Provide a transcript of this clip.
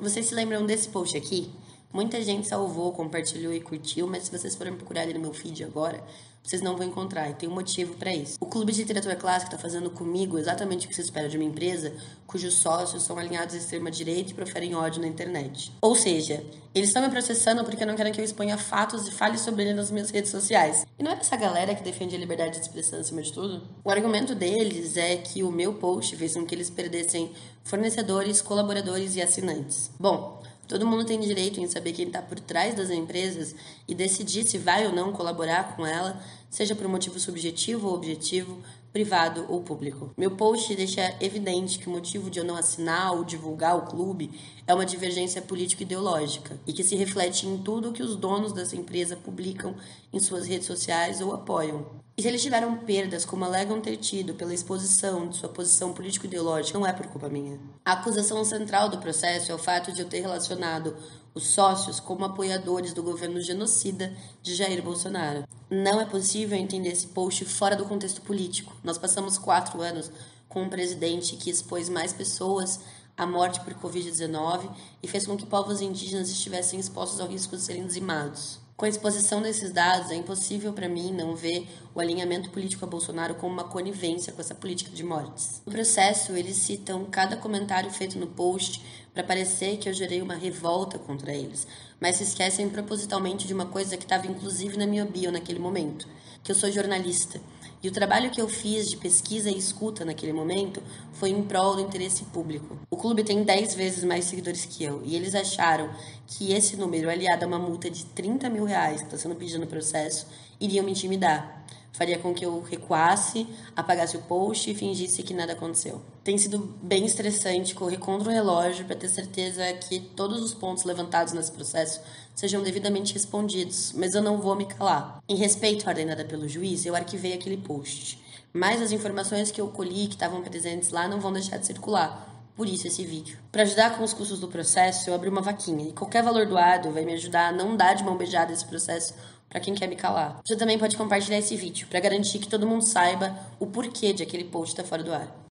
Vocês se lembram desse post aqui? Muita gente salvou, compartilhou e curtiu, mas se vocês forem procurar ele no meu feed agora, vocês não vão encontrar, e tem um motivo para isso. O Clube de Literatura Clássica está fazendo comigo exatamente o que se espera de uma empresa cujos sócios são alinhados à extrema-direita e proferem ódio na internet. Ou seja, eles estão me processando porque não querem que eu exponha fatos e fale sobre ele nas minhas redes sociais. E não é essa galera que defende a liberdade de expressão acima de tudo? O argumento deles é que o meu post fez com que eles perdessem fornecedores, colaboradores e assinantes. Bom, todo mundo tem direito em saber quem está por trás das empresas e decidir se vai ou não colaborar com ela, seja por um motivo subjetivo ou objetivo, privado ou público. Meu post deixa evidente que o motivo de eu não assinar ou divulgar o clube é uma divergência político-ideológica e que se reflete em tudo que os donos dessa empresa publicam em suas redes sociais ou apoiam. E se eles tiveram perdas, como alegam ter tido pela exposição de sua posição político-ideológica, não é por culpa minha. A acusação central do processo é o fato de eu ter relacionado os sócios como apoiadores do governo genocida de Jair Bolsonaro. Não é possível entender esse post fora do contexto político. Nós passamos 4 anos com um presidente que expôs mais pessoas à morte por Covid-19 e fez com que povos indígenas estivessem expostos ao risco de serem dizimados. Com a exposição desses dados, é impossível para mim não ver o alinhamento político a Bolsonaro como uma conivência com essa política de mortes. No processo, eles citam cada comentário feito no post para parecer que eu gerei uma revolta contra eles, mas se esquecem propositalmente de uma coisa que estava inclusive na minha bio naquele momento, que eu sou jornalista. E o trabalho que eu fiz de pesquisa e escuta naquele momento foi em prol do interesse público. O clube tem 10 vezes mais seguidores que eu, e eles acharam que esse número, aliado a uma multa de R$30 mil que está sendo pedida no processo, iriam me intimidar. Faria com que eu recuasse, apagasse o post e fingisse que nada aconteceu. Tem sido bem estressante correr contra o relógio para ter certeza que todos os pontos levantados nesse processo sejam devidamente respondidos, mas eu não vou me calar. Em respeito à ordem dada pelo juiz, eu arquivei aquele post, mas as informações que eu colhi que estavam presentes lá não vão deixar de circular. Por isso esse vídeo. Para ajudar com os custos do processo, eu abri uma vaquinha e qualquer valor doado vai me ajudar a não dar de mão beijada esse processo para quem quer me calar. Você também pode compartilhar esse vídeo para garantir que todo mundo saiba o porquê de aquele post estar fora do ar.